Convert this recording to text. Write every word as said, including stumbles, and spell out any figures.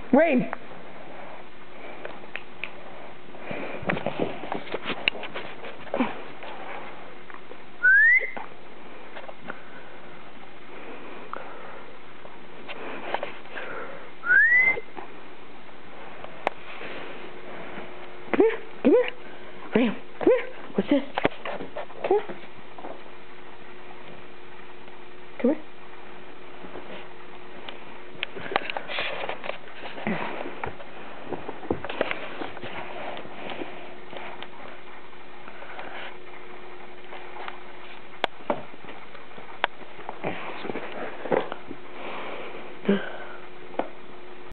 Rayne! Come here, come here. Rayne, come here. What's this?